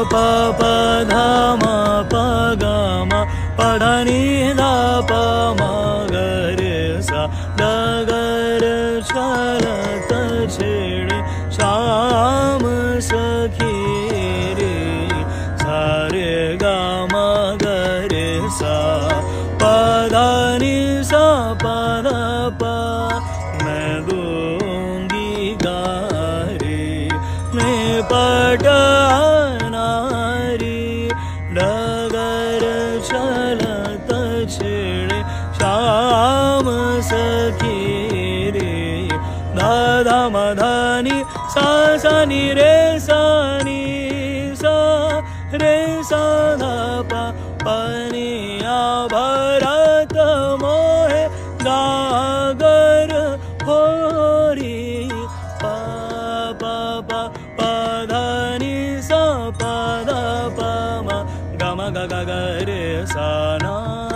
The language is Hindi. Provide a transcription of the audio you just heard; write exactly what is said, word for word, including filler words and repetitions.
प प ध म प ग म प ध नि ध प म ग रे सा द ग र छलत छेड़े श्याम सखी रे सा रे ग म ग रे सा प ध नि सा प ध प मैं दूंगी गा रे मैं पट नारी डगर चलत छेड़े श्याम सखी रे धा धा म धा नि सा सा नि रे सा नि सा रे सा धा पा प नि आ भरत मोहे गागर होरी पा पा पा प ध नि सा प ध प म ग म ग ग ग रे सा ना।